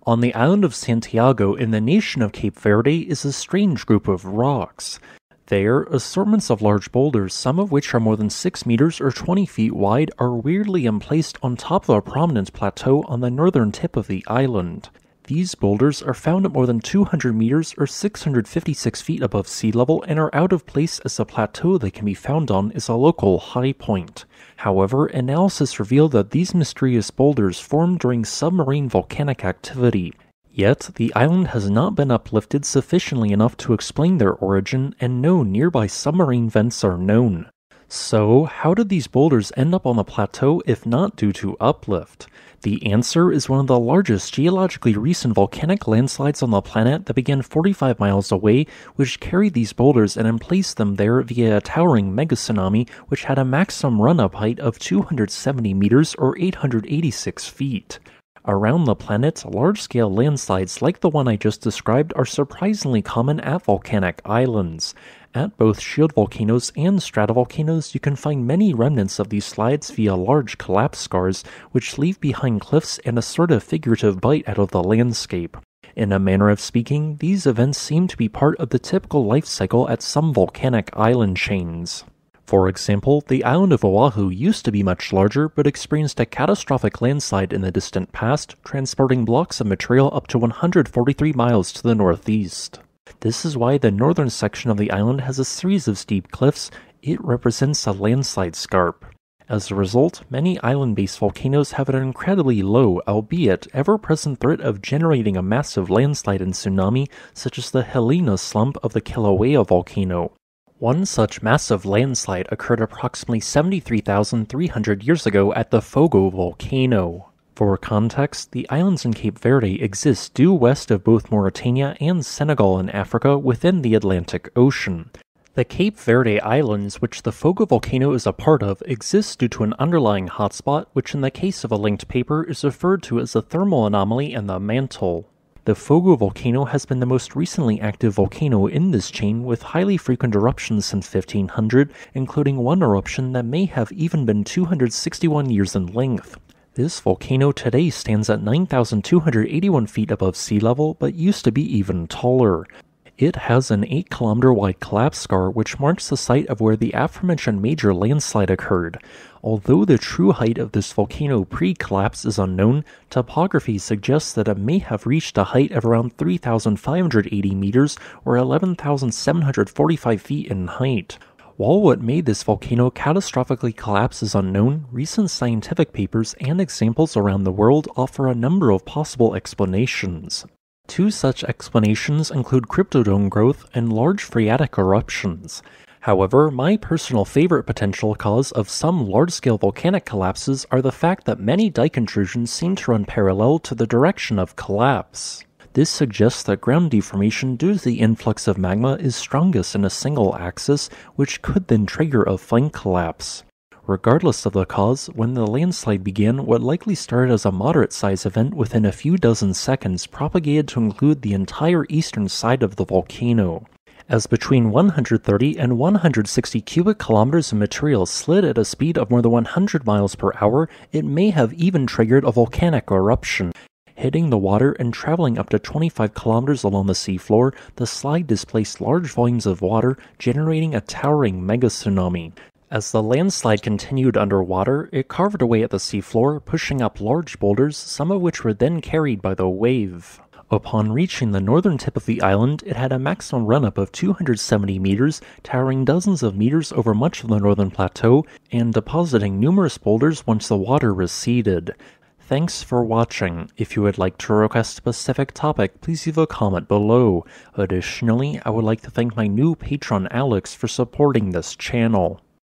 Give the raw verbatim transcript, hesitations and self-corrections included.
On the island of Santiago in the nation of Cape Verde is a strange group of rocks. There, assortments of large boulders, some of which are more than six meters or twenty feet wide, are weirdly emplaced on top of a prominent plateau on the northern tip of the island. These boulders are found at more than two hundred meters or six hundred fifty-six feet above sea level and are out of place as the plateau they can be found on is a local high point. However, analysis revealed that these mysterious boulders formed during submarine volcanic activity. Yet, the island has not been uplifted sufficiently enough to explain their origin, and no nearby submarine vents are known. So, how did these boulders end up on the plateau if not due to uplift? The answer is one of the largest geologically recent volcanic landslides on the planet that began forty-five miles away, which carried these boulders and emplaced them there via a towering megatsunami which had a maximum run-up height of two hundred seventy meters or eight hundred eighty-six feet. Around the planet, large-scale landslides like the one I just described are surprisingly common at volcanic islands. At both shield volcanoes and stratovolcanoes, you can find many remnants of these slides via large collapse scars, which leave behind cliffs and a sort of figurative bite out of the landscape. In a manner of speaking, these events seem to be part of the typical life cycle at some volcanic island chains. For example, the island of Oahu used to be much larger, but experienced a catastrophic landslide in the distant past, transporting blocks of material up to one hundred forty-three miles to the northeast. This is why the northern section of the island has a series of steep cliffs. It represents a landslide scarp. As a result, many island-based volcanoes have an incredibly low, albeit ever-present threat of generating a massive landslide and tsunami, such as the Hilina slump of the Kilauea volcano. One such massive landslide occurred approximately seventy-three thousand three hundred years ago at the Fogo volcano. For context, the islands in Cape Verde exist due west of both Mauritania and Senegal in Africa within the Atlantic Ocean. The Cape Verde Islands, which the Fogo volcano is a part of, exist due to an underlying hotspot, which in the case of a linked paper is referred to as a thermal anomaly in the mantle. The Fogo volcano has been the most recently active volcano in this chain, with highly frequent eruptions since fifteen hundred, including one eruption that may have even been two hundred sixty-one years in length. This volcano today stands at nine thousand two hundred eighty-one feet above sea level, but used to be even taller. It has an eight kilometer wide collapse scar which marks the site of where the aforementioned major landslide occurred. Although the true height of this volcano pre-collapse is unknown, topography suggests that it may have reached a height of around three thousand five hundred eighty meters or eleven thousand seven hundred forty-five feet in height. While what made this volcano catastrophically collapse is unknown, recent scientific papers and examples around the world offer a number of possible explanations. Two such explanations include cryptodome growth and large phreatic eruptions. However, my personal favorite potential cause of some large-scale volcanic collapses are the fact that many dike intrusions seem to run parallel to the direction of collapse. This suggests that ground deformation due to the influx of magma is strongest in a single axis, which could then trigger a flank collapse. Regardless of the cause, when the landslide began, what likely started as a moderate-sized event within a few dozen seconds propagated to include the entire eastern side of the volcano. As between one hundred thirty and one hundred sixty cubic kilometers of material slid at a speed of more than one hundred miles per hour, it may have even triggered a volcanic eruption. Hitting the water and traveling up to twenty-five kilometers along the seafloor, the slide displaced large volumes of water, generating a towering megatsunami. As the landslide continued underwater, it carved away at the seafloor, pushing up large boulders, some of which were then carried by the wave. Upon reaching the northern tip of the island, it had a maximum run-up of two hundred seventy meters, towering dozens of meters over much of the northern plateau, and depositing numerous boulders once the water receded. Thanks for watching. If you would like to request a specific topic, please leave a comment below. Additionally, I would like to thank my new patron Alex for supporting this channel.